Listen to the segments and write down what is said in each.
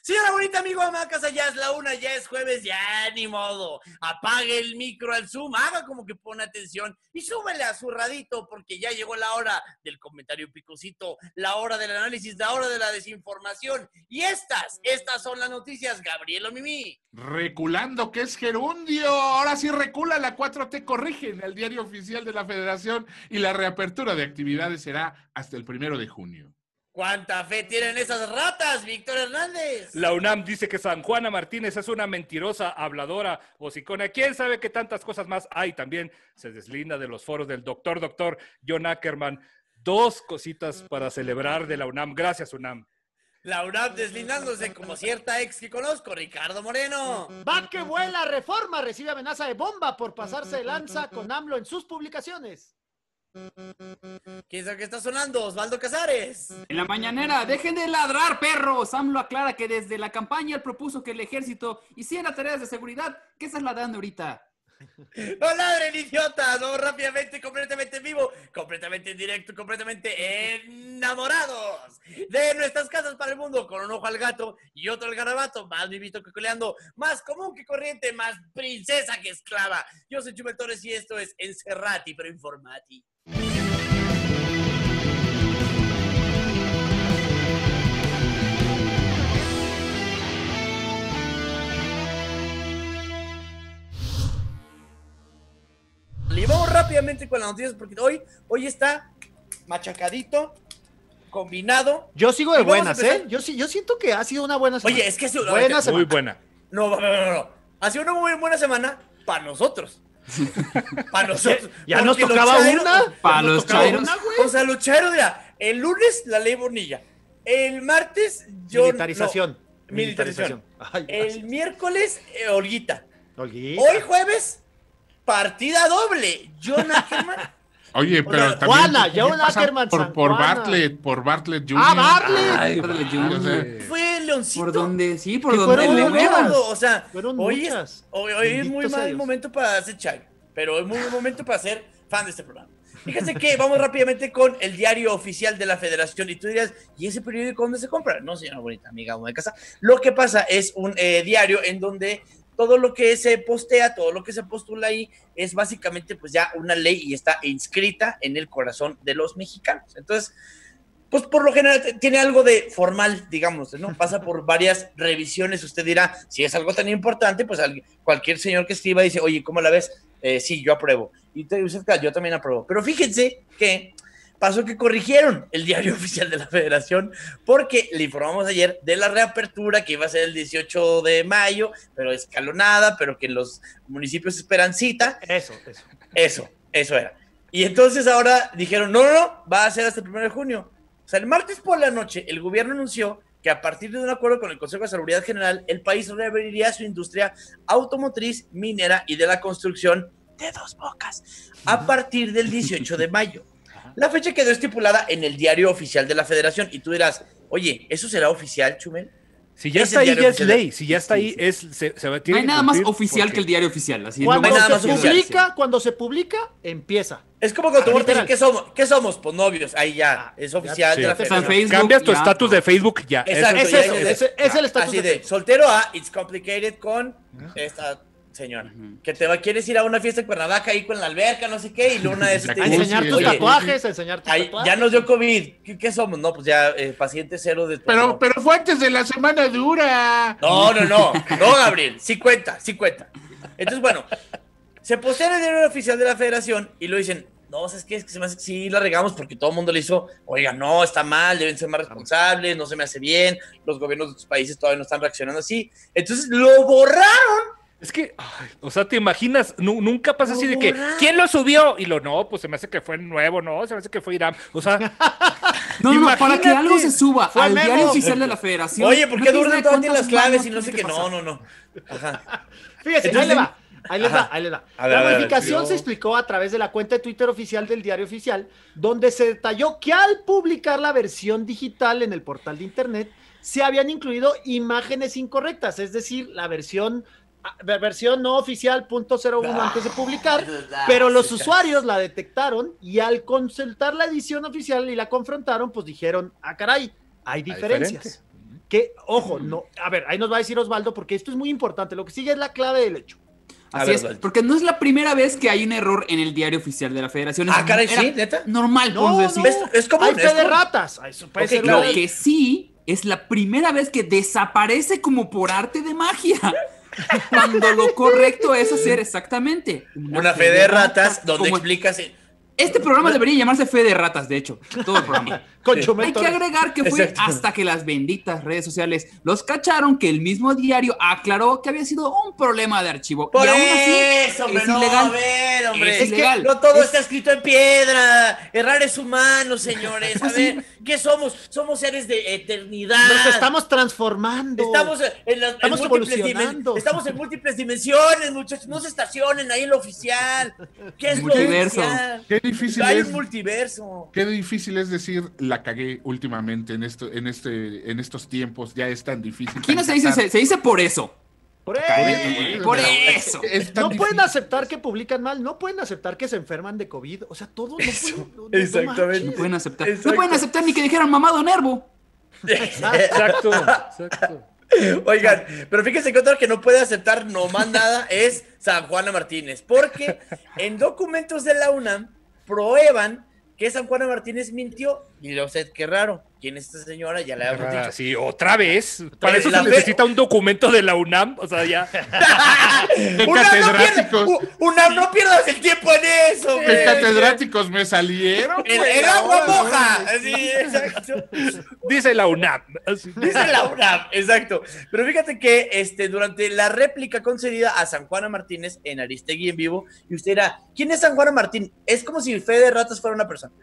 Señora bonita, amigo, ama casa, ya es la una, ya es jueves, ya ni modo. Apague el micro al Zoom, haga como que pone atención y súbele a su radito porque ya llegó la hora del comentario picosito, la hora del análisis, la hora de la desinformación. Y estas son las noticias, Gabrielo Mimi. Reculando, que es gerundio. Ahora sí recula, la 4T corrige en el diario oficial de la Federación y la reapertura de actividades será hasta el 1 de junio. ¿Cuánta fe tienen esas ratas, Víctor Hernández? La UNAM dice que San Juana Martínez es una mentirosa, habladora, hocicona. ¿Quién sabe qué tantas cosas más hay? También se deslinda de los foros del doctor John Ackerman. 2 cositas para celebrar de la UNAM. Gracias, UNAM. La UNAM deslindándose como cierta ex que conozco, Ricardo Moreno. Va que vuela, Reforma recibe amenaza de bomba por pasarse de lanza con AMLO en sus publicaciones. ¿Quién sabe qué está sonando? Osvaldo Casares. En la mañanera, dejen de ladrar, perros. AMLO aclara que desde la campaña él propuso que el ejército hiciera tareas de seguridad. ¿Qué estás ladrando ahorita? ¡No ladren, idiotas! Vamos rápidamente, completamente en vivo, completamente en directo, completamente enamorados de nuestras casas para el mundo, con un ojo al gato y otro al garabato, más vivito que coleando, más común que corriente, más princesa que esclava. Yo soy Chumel Torres y esto es Encerrati, pero Informati. Y vamos rápidamente con las noticias porque hoy está machacadito, combinado. Yo sigo de buenas, ¿eh? Yo siento que ha sido una buena semana. Oye, es que ha sido buena semana. Muy buena. No. Ha sido una muy buena semana para nosotros. Para nosotros. Ya nos tocaba una. Para los chairos. O sea, los chairos, mira, el lunes la ley Bonilla. El martes, Militarización. Militarización. Ay, el miércoles, Olguita. Olguita. Hoy jueves, partida doble. John Ackerman. Oye, pero también, Juana, ¿qué John pasa Ackerman, por San Juana. Bartlett Jr.? Bartlett. Ay, órale, yo, o sea, Fue Leoncito. por donde, sí, por Que donde fueron le muchas. muevas. O sea, Fueron hoy muchas. es Bendito muy sea mal Dios. momento para hacer chag, pero es muy buen momento para ser fan de este programa. Fíjense que vamos rápidamente con el diario oficial de la Federación y tú dirías, ¿y ese periódico dónde se compra? No, señora bonita amiga de casa. Lo que pasa es un diario en donde todo lo que se postea, todo lo que se postula ahí es básicamente pues ya una ley y está inscrita en el corazón de los mexicanos. Entonces, pues por lo general tiene algo de formal, digamos, ¿no? Pasa por varias revisiones. Usted dirá, si es algo tan importante, pues cualquier señor que escriba dice, oye, ¿cómo la ves? Sí, yo apruebo. Y usted, yo también apruebo. Pero fíjense que pasó que corrigieron el diario oficial de la Federación porque le informamos ayer de la reapertura que iba a ser el 18 de mayo, pero escalonada, pero que los municipios esperan cita. Eso era. Y entonces ahora dijeron, no, va a ser hasta el 1 de junio. O sea, el martes por la noche el gobierno anunció que a partir de un acuerdo con el Consejo de Seguridad General, el país reabriría su industria automotriz, minera y de la construcción de Dos Bocas a partir del 18 de mayo. La fecha quedó estipulada en el diario oficial de la Federación y tú dirás, oye, ¿eso será oficial, Chumel? Si ya está ahí, ya es ley. Si ya está ahí, no hay nada más oficial que el diario oficial. Así cuando se publica, empieza. Es como cuando tú dices, ¿qué somos? Pues novios. Ahí ya, es oficial de la Federación. Facebook, cambias tu estatus de Facebook ya. Exacto, es el estatus así de soltero a It's Complicated con esta señora. Que quieres ir a una fiesta en Cuernavaca ahí con la alberca, no sé qué, y Luna es... enseñar tus tatuajes, Ya nos dio COVID. ¿Qué somos? No, pues ya paciente cero de... Pero fue antes de la semana dura. No, Gabriel, sí cuenta. Entonces, bueno, se postea en el diario oficial de la Federación y lo dicen, no, es que se me hace que sí la regamos porque todo el mundo le hizo, oiga, no, está mal, deben ser más responsables, no se me hace bien, los gobiernos de otros países todavía no están reaccionando así. Entonces lo borraron. Es que, o sea, te imaginas, nunca pasa así de que, ¿quién lo subió? Y no, pues se me hace que fue nuevo, no, se me hace que fue Irán. O sea, no, para que algo se suba al diario oficial de la Federación. Oye, ¿por qué duran todas las claves y no sé qué? No. Ajá. Fíjate, entonces, ahí les va. La modificación se explicó a través de la cuenta de Twitter oficial del diario oficial, donde se detalló que al publicar la versión digital en el portal de internet, se habían incluido imágenes incorrectas, es decir, la versión no oficial .01 antes de publicar, pero los usuarios la detectaron y al consultar la edición oficial y la confrontaron, pues dijeron, caray, hay diferencias. que, ojo, no, a ver, ahí nos va a decir Osvaldo, porque esto es muy importante, lo que sigue es la clave del hecho. Así es, porque no es la primera vez que hay un error en el diario oficial de la Federación. Caray, sí, neta. Normal, No, decir. Es como hay fe de ratas. Eso puede ser Lo que sí es la primera vez que desaparece como por arte de magia. Cuando lo correcto es hacer exactamente una fe de ratas donde explicas. Este programa debería llamarse Fe de Ratas, de hecho, todo el programa. Hay que agregar que fue hasta que las benditas redes sociales los cacharon que el mismo diario aclaró que había sido un problema de archivo. Por y aún así, eso, hombre, es ilegal. a ver, hombre. Es ilegal. Que no todo está escrito en piedra. Errar es humano, señores. A ver, ¿qué somos? Somos seres de eternidad. Nos estamos transformando. Estamos evolucionando. Estamos en múltiples dimensiones, muchachos. No se estacionen ahí en lo oficial. ¿Qué es multiverso. lo oficial? Qué difícil Hay es. un multiverso. Qué difícil es decir la cagué últimamente en estos tiempos. Ya es tan difícil. Aquí no se dice, se dice por eso. Por eso. No pueden aceptar que publican mal, no pueden aceptar que se enferman de COVID. O sea, todos no pueden. Exactamente. No pueden aceptar. No pueden aceptar ni que dijeran mamado Nervo. Exacto. Oigan, pero fíjense que otro que no puede aceptar nomás nada es San Juana Martínez, porque en documentos de la UNAM prueban que San Juana Martínez mintió. Y usted, qué raro. ¿Quién es esta señora? Ya le habíamos dicho. Sí, otra vez. Para eso La se necesita un documento de la UNAM. O sea, ya. UNAM, no pierdas el tiempo en eso, ¿Qué catedráticos me salieron? El agua moja. Sí, exacto. Dice la UNAM. Dice la UNAM, exacto. Pero fíjate que durante la réplica concedida a San Juana Martínez en Aristegui en vivo, y usted dirá, ¿quién es San Juana Martín? Es como si Fe de Ratas fuera una persona.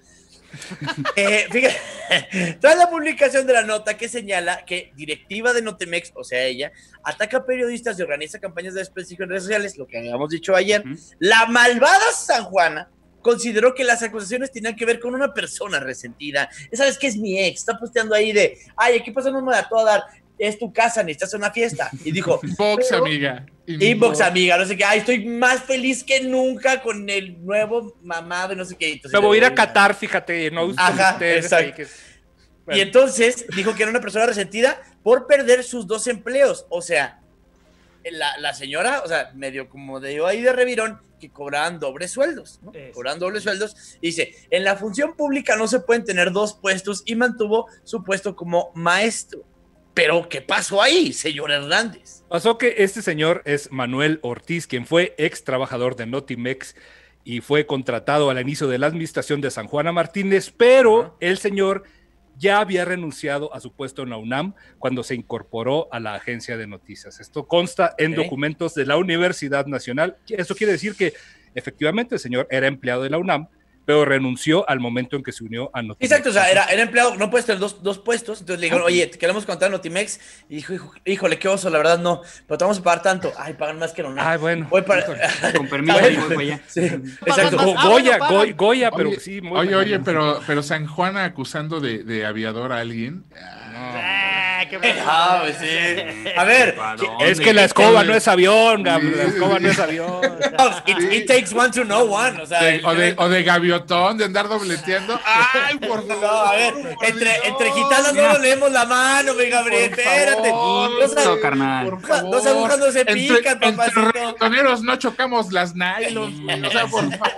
Fíjate, tras la publicación de la nota que señala que directiva de Notimex, o sea ella, ataca a periodistas y organiza campañas de desprestigio en redes sociales, lo que habíamos dicho ayer, la malvada San Juana consideró que las acusaciones tenían que ver con una persona resentida. ¿Sabes qué es mi ex? Está posteando ahí de, ay, aquí pasó no me da todo a dar. Es tu casa, necesitas una fiesta. Y dijo, Inbox, amiga. Inbox, amiga, no sé qué. Ay, estoy más feliz que nunca con el nuevo mamado y no sé qué. Entonces, me voy a ir a Qatar, fíjate. No, ajá, exacto. Bueno. Y entonces dijo que era una persona resentida por perder sus 2 empleos. O sea, la señora, o sea, medio como dio ahí de revirón, que cobraban dobles sueldos, ¿no? Cobraban dobles sueldos. Dice, en la función pública no se pueden tener 2 puestos y mantuvo su puesto como maestro. Pero, ¿qué pasó ahí, señor Hernández? Pasó que este señor es Manuel Ortiz, quien fue ex trabajador de Notimex y fue contratado al inicio de la administración de San Juana Martínez, pero el señor ya había renunciado a su puesto en la UNAM cuando se incorporó a la agencia de noticias. Esto consta en documentos de la Universidad Nacional. Eso quiere decir que efectivamente el señor era empleado de la UNAM, pero renunció al momento en que se unió a Notimex. Exacto, o sea, era empleado, no puedes tener dos puestos, entonces le dijeron, oye, te queremos contar Notimex, y dijo, híjole, qué oso, la verdad no, pero te vamos a pagar tanto. Ay, pagan más que no. Ay, bueno. Voy para... Con permiso, voy allá. Sí, exacto. Goya, pero sí. Muy oye, pero San Juana acusando de aviador a alguien. Pues sí. A ver, es que la escoba no es avión, Gabriel, la escoba no es avión. It takes one to know one, o sea. O de gaviotón, de andar dobleteando. Ay, por favor. No, a ver, entre gitanas no nos leemos la mano, mi Gabriel, espérate. No, carnal. No sabemos cuándo se pican, papacito. Entre reggaetoneros no chocamos las nylons, o sea, por favor.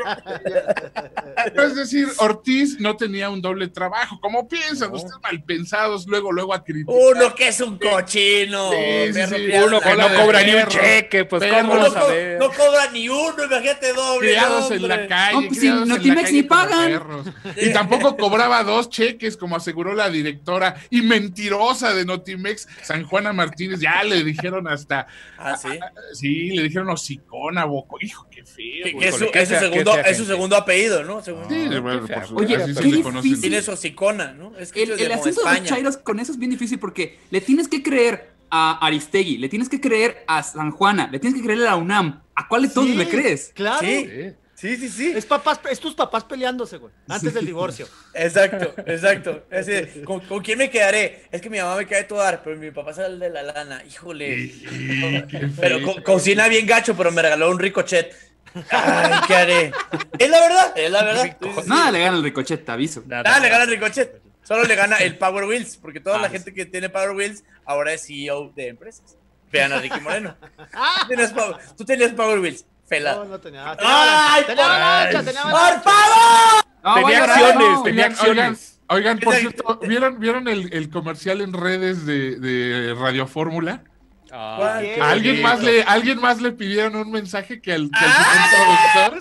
Es decir, Ortiz no tenía un doble trabajo. ¿Cómo piensan? Ustedes mal pensados, luego a criticar. Uno que es un cochino. Sí. Uno que no cobra ni un cheque, pues cómo lo saber. No cobra ni uno, imagínate doble. Criados en la calle. No, pues si Notimex ni pagan. Y tampoco cobraba 2 cheques, como aseguró la directora y mentirosa de Notimex, San Juana Martínez. Ya le dijeron hasta. ¿Ah, sí? Sí, le dijeron hocicona, boco. Hijo, qué feo. Es su segundo apellido, ¿no? Sí, bueno, oye, así qué se le conoce. Tiene su hocicona, ¿no? Es que el asunto de Chairos con eso es bien difícil porque le tienes que creer a Aristegui, le tienes que creer a San Juana, le tienes que creer a la UNAM. ¿A cuál de todos le crees? Claro. Sí. Es tus papás peleándose, güey, antes del divorcio. Exacto. ¿Con quién me quedaré? Es que mi mamá me cae todo dar, pero mi papá es el de la lana. Híjole. Pero cocina bien gacho, pero me regaló un ricochet. Ay, ¿qué haré? Es la verdad. Nada le gana el ricochet, te aviso. Nada le gana el ricochet. Solo le gana el Power Wheels, porque toda la gente que tiene Power Wheels ahora es CEO de empresas. Vean a Ricky Moreno. Tú tenías Power Wheels. Fela. No tenía. ¡Ay, tenía favor! Tenía acciones. Oigan, por cierto, ¿vieron el comercial en redes de Radio Fórmula? ¿A alguien más le pidieron un mensaje que al productor?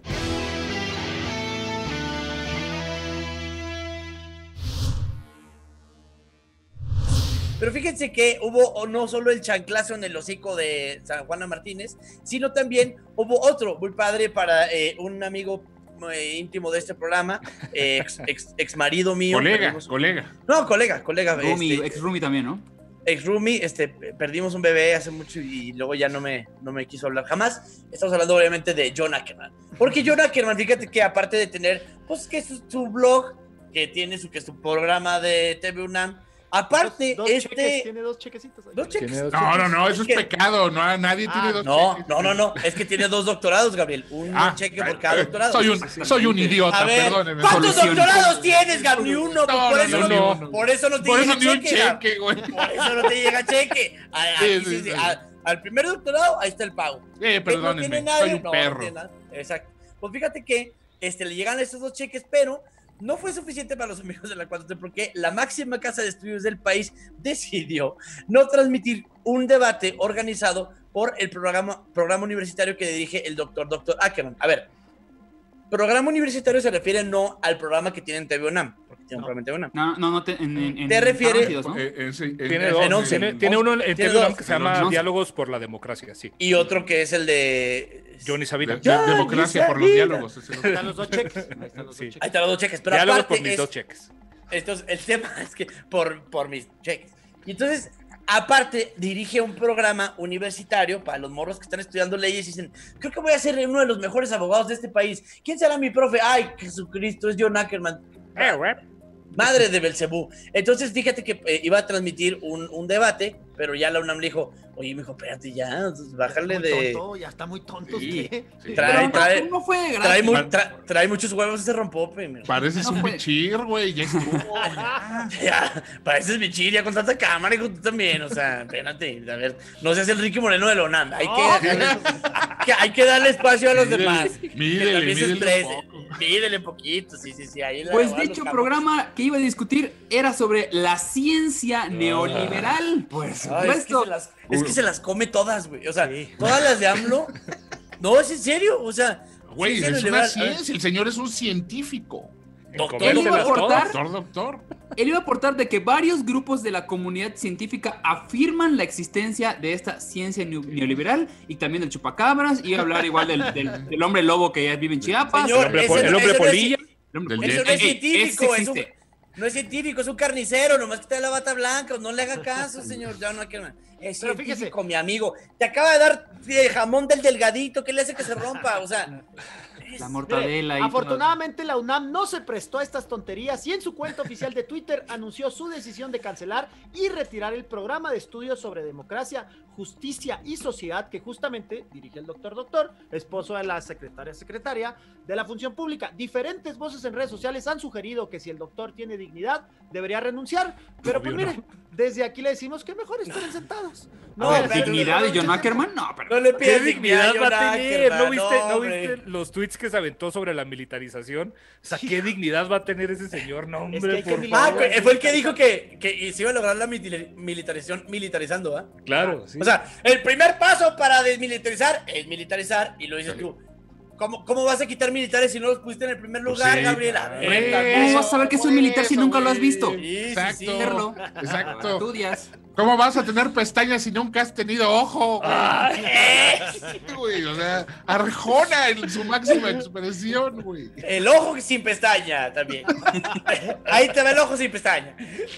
Pero fíjense que hubo no solo el chanclazo en el hocico de San Juana Martínez, sino también hubo otro muy padre para un amigo íntimo de este programa, ex marido mío. Colega. No, colega. Ex roomie también, ¿no? Ex roomie, perdimos un bebé hace mucho y luego ya no me quiso hablar jamás. Estamos hablando obviamente de John Ackerman. Porque John Ackerman, fíjate que aparte de tener, pues que su blog, que tiene su programa de TV UNAM, aparte, tiene 2 chequecitos. ¿2 cheques? No, eso es pecado. Nadie tiene 2 cheques. No. Es que tiene 2 doctorados, Gabriel. Un cheque por cada doctorado. Soy un idiota, a ver, perdóneme. ¿cuántos doctorados tienes, Gabriel? Ni uno. Por eso no te llega cheque, güey. Por eso no te llega cheque. Al primer doctorado, ahí está el pago. Perdónenme, soy un perro. Exacto. Pues fíjate que le llegan estos 2 cheques, pero no fue suficiente para los amigos de la 4T porque la máxima casa de estudios del país decidió no transmitir un debate organizado por el programa universitario que dirige el doctor Ackerman. A ver, programa universitario se refiere no al programa que tiene en TV UNAM, porque tiene un programa en TV UNAM. No, te refiere... Tiene uno en TV UNAM que se llama Diálogos por la Democracia, sí. Y otro que es el de... Johnny Sabina. Democracia por los diálogos. Están los 2 cheques. Ahí están los 2 cheques. Pero Diálogos aparte por mis 2 cheques. Entonces, el tema es que por mis cheques. Y entonces, aparte, dirige un programa universitario para los morros que están estudiando leyes y dicen, creo que voy a ser uno de los mejores abogados de este país. ¿Quién será mi profe? Ay, Jesucristo, es John Ackerman. Madre de Belcebú. Entonces, fíjate que iba a transmitir un debate, pero ya la UNAM le dijo, oye, mijo, espérate ya, bájale de... Ya está muy tonto usted. Trae muchos huevos ese rompope. Pareces un bichir, güey, ya estuvo. Ya, pareces bichir, ya con tanta cámara, hijo, tú también, o sea, espérate, a ver, no seas el Ricky Moreno de la UNAM, hay que darle espacio a los demás. Mídele poquito, sí, ahí pues dicho programa que iba a discutir era sobre la ciencia neoliberal. Por supuesto. Es que se las come todas, güey. O sea, todas las de AMLO. No, es en serio. O sea, güey, es una ciencia. El señor es un científico. Él iba a aportar de que varios grupos de la comunidad científica afirman la existencia de esta ciencia neoliberal y también del chupacabras. Iba a hablar igual del hombre lobo que ya vive en Chiapas. Señor, el hombre polilla. Eso no es científico, no es científico, es un carnicero, nomás que te da la bata blanca, no le haga caso, señor. Ya no, es científico, mi amigo. Te acaba de dar jamón del delgadito, ¿qué le hace que se rompa? O sea, la mortadela. Afortunadamente la UNAM no se prestó a estas tonterías y en su cuenta oficial de Twitter anunció su decisión de cancelar y retirar el programa de estudios sobre democracia, justicia y sociedad que justamente dirige el doctor, esposo de la secretaria de la función pública. Diferentes voces en redes sociales han sugerido que si el doctor tiene dignidad, debería renunciar, pero pues mire, desde aquí le decimos que mejor estén sentados. ¿Dignidad de John Ackerman? No le pides dignidad va a tener. ¿No viste los tweets que se aventó sobre la militarización? O sea, ¿qué dignidad va a tener ese señor? No, hombre, por favor. Fue el que dijo que se iba a lograr la militarización militarizando, ¿ah? Claro, sí. O sea, el primer paso para desmilitarizar es militarizar, y lo dices tú. ¿Cómo vas a quitar militares si no los pusiste en el primer lugar, Gabriel? ¿Cómo vas a saber que soy militar si nunca lo has visto? Exacto. Exacto. Estudias. ¿Cómo vas a tener pestañas si nunca has tenido ojo? Güey, o sea, Arjona en su máxima expresión, güey. El ojo sin pestaña también. Ahí te va el ojo sin pestaña.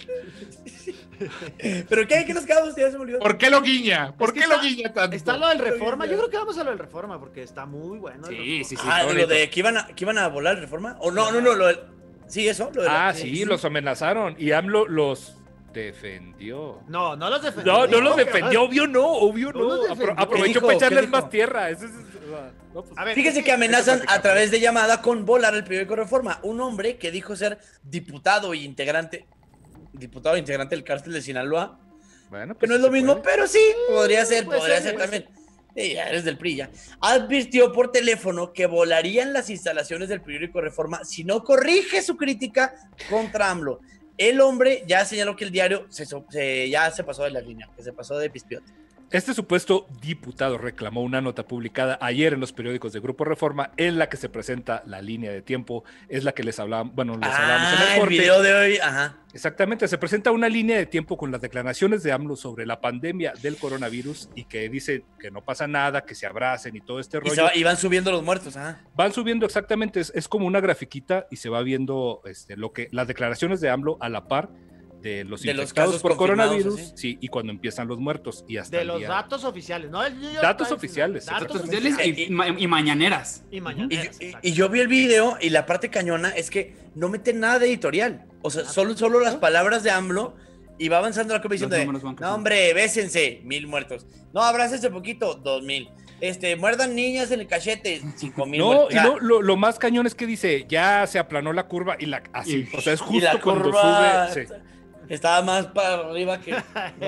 ¿Pero qué nos quedamos? Ya se me olvidó. ¿Por qué lo guiña? ¿Por qué lo guiña tanto? Está lo del Reforma. Yo creo que vamos a lo del Reforma porque está muy bueno. Sí. Lo de que iban a volar el Reforma. ¿O no? Sí, eso. Sí, los amenazaron. Y AMLO los defendió. No los defendió. No los defendió, obvio no. Aprovechó para echarles más tierra. Fíjense que amenazan a través de llamada con volar el periódico Reforma. Un hombre que dijo ser diputado e integrante del cártel de Sinaloa. Bueno, pues que no es lo mismo, pero sí, podría ser también. Sí, ya eres del PRI ya. Advirtió por teléfono que volarían las instalaciones del periódico Reforma si no corrige su crítica contra AMLO. El hombre ya señaló que el diario ya se pasó de la línea, que se pasó de pispiote. Este supuesto diputado reclamó una nota publicada ayer en los periódicos de Grupo Reforma en la que se presenta la línea de tiempo, es la que les hablábamos en el corte. El video de hoy, ajá. Exactamente, se presenta una línea de tiempo con las declaraciones de AMLO sobre la pandemia del coronavirus y que dice que no pasa nada, que se abracen y todo este rollo. Y van subiendo los muertos, ajá. Van subiendo exactamente, es como una grafiquita y se va viendo las declaraciones de AMLO a la par de los infectados por coronavirus, sí, y cuando empiezan los muertos y hasta de los datos oficiales, ¿no? Datos oficiales y mañaneras. Y yo vi el video y la parte cañona es que no meten nada de editorial, o sea, solo las palabras de AMLO y va avanzando la comisión de, no hombre, bésense, 1,000 muertos, no, abrácense poquito, 2,000. Muerdan niñas en el cachete, 5,000. No, y lo más cañón es que dice, ya se aplanó la curva y así, o sea, es justo la cuando curva sube. Sí. Estaba más para arriba que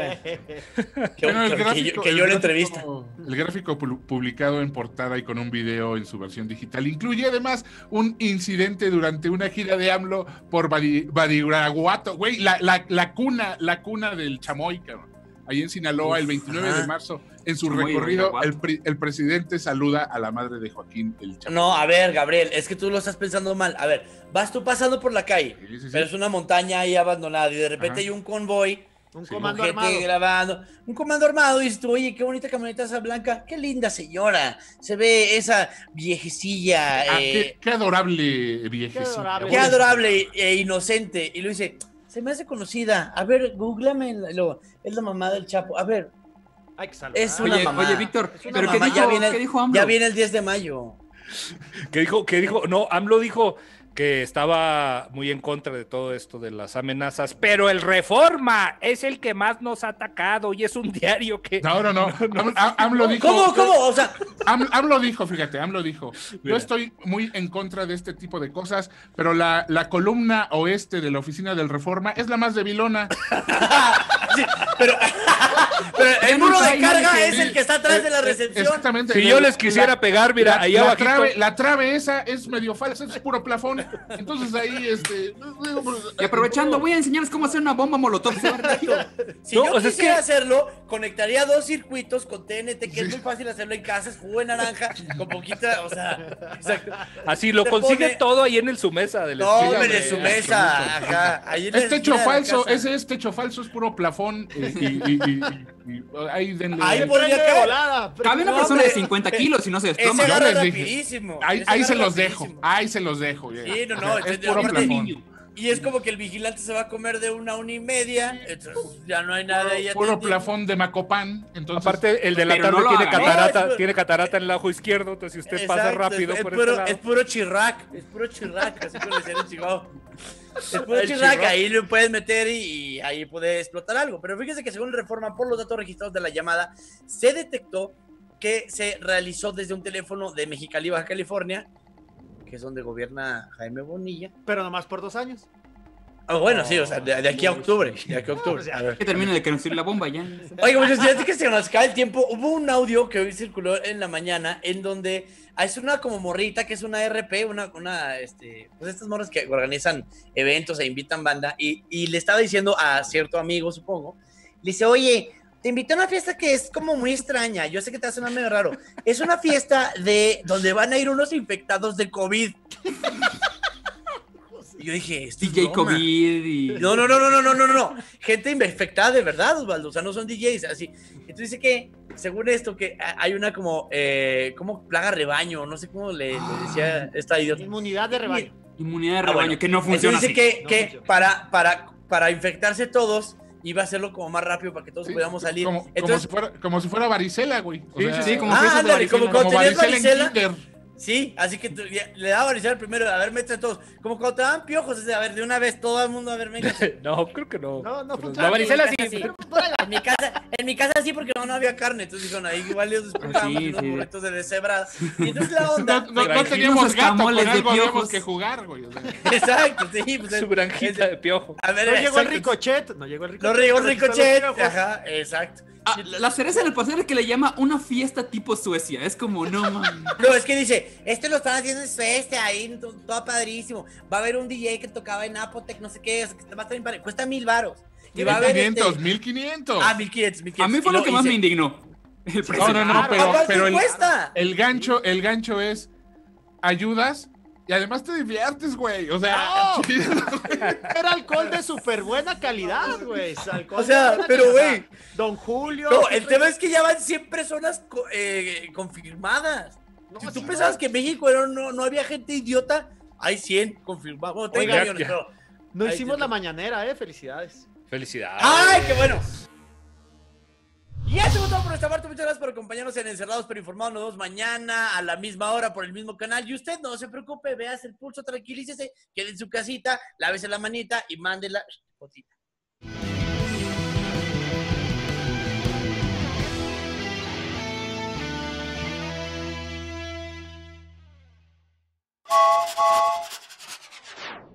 yo la entrevista. El gráfico publicado en portada y con un video en su versión digital incluye además un incidente durante una gira de AMLO por Badiraguato, güey, la cuna del chamoy, cabrón. Ahí en Sinaloa, el 29 de marzo, en su recorrido, el presidente saluda a la madre de Joaquín el Chapo. No, a ver, Gabriel, es que tú lo estás pensando mal. A ver, vas tú pasando por la calle, pero es una montaña ahí abandonada y de repente hay un convoy, un comando armado. Grabando, un comando armado y dices tú, oye, qué bonita camioneta esa blanca, qué linda señora, se ve esa viejecilla. Qué adorable viejecilla. Qué adorable e inocente. Y lo dice... Se me hace conocida. A ver, googleame. Es la mamá del Chapo. A ver. Es una mamá. Oye, Víctor, pero ¿qué dijo AMLO? Ya viene el 10 de mayo. ¿Qué dijo? No, AMLO dijo que estaba muy en contra de todo esto de las amenazas, pero el Reforma es el que más nos ha atacado y es un diario que... No. AMLO dijo... ¿Cómo? O sea... AMLO dijo, yo estoy muy en contra de este tipo de cosas, pero la columna oeste de la oficina del Reforma es la más debilona. Sí, pero el muro de carga es el que está atrás de la recepción. Exactamente. Si yo les quisiera pegar, mira, ahí abajito. La trave esa es medio falsa, es puro plafón. Entonces ahí, Y aprovechando, voy a enseñarles cómo hacer una bomba molotov. Si yo quisiera hacerlo, conectaría 2 circuitos con TNT, que es muy fácil hacerlo en casa, es jugo de naranja, con poquita, o sea, exacto. Así lo consigue todo ahí en su mesa. En su mesa, ajá. Es techo falso, ese es techo falso, es puro plafón. Y ahí denle. Ahí podría caer volada. Cabe una persona de 50 kilos y no se desploma. Ese agarra rapidísimo. Ahí se los dejo. Sí, no. Es puro plafón. Y es como que el vigilante se va a comer de 1 a 1:30, entonces ya no hay nada ahí. Puro plafón de Macopán. Entonces... Aparte, el de la tarde tiene catarata en el ojo izquierdo, entonces si usted pasa rápido por este lado. Es puro chirrac, así como le decían en Chihuahua. Es puro chirrac, ahí lo puedes meter y ahí puede explotar algo. Pero fíjese que según Reforma, por los datos registrados de la llamada, se detectó que se realizó desde un teléfono de Mexicali, Baja California, que es donde gobierna Jaime Bonilla. Pero nomás por 2 años. Bueno, sí, o sea, de aquí a octubre. Que termine de construir la bomba ya. Oiga, pues fíjate que se nos cae el tiempo. Hubo un audio que hoy circuló en la mañana en donde es una como morrita que es una RP, pues estas morras que organizan eventos e invitan banda y le estaba diciendo a cierto amigo, supongo, le dice, oye, te invité a una fiesta que es como muy extraña, yo sé que te va a sonar medio raro, es una fiesta de donde van a ir unos infectados de COVID. Y yo dije, DJ COVID y... No. Gente infectada de verdad, Osvaldo. O sea, no son DJs, así. Entonces dice que, según esto, que hay una como plaga rebaño, no sé cómo le decía esta idiota. Inmunidad de rebaño. Inmunidad de rebaño, que no funciona así. Dice que para infectarse todos, iba a hacerlo como más rápido para que todos pudiéramos salir. Como si fuera varicela, güey. Como varicela en kinder. Sí, así que le daba a varicela el primero, a ver, métete todos. Como cuando te dan piojos, a ver, de una vez todo el mundo, a ver, venga. No, creo que no. No funciona. La varicela sí. En mi casa sí, porque no había carne. Entonces dijeron, ahí igual ellos disfrutaban unos burritos de cebra. Y entonces la onda. No teníamos gato, con algo habíamos que jugar, güey. O sea. Exacto, sí. Pues, su granjita de piojo. A ver, no llegó el ricochet. No llegó el ricochet. Ajá, exacto. La cereza en el pastel es que le llama una fiesta tipo Suecia. Es como, no mames. No, es que dice, lo están haciendo en Suecia, ahí, todo padrísimo. Va a haber un DJ que tocaba en Apotec, no sé qué, o sea, que va a estar bien padre. Cuesta $1,000. Y va a haber 1500. Ah, 1500. A mí fue lo que más me indignó. No, pero el gancho es ayudas y además te diviertes, güey. O sea, era alcohol de súper buena calidad, güey. O sea, pero güey, Don Julio. No, el tema es que ya van 100 personas confirmadas. No, si tú pensabas que en México no había gente idiota, hay 100 confirmados. Bueno, millones, pero no hicimos la mañanera, felicidades. Felicidades. ¡Ay, qué bueno! Y ya se todo por esta parte. Muchas gracias por acompañarnos en Encerrados pero Informados. Nos vemos mañana a la misma hora por el mismo canal. Y usted no se preocupe, veas el pulso, tranquilícese, quede en su casita, lávese la manita y mande la fotita.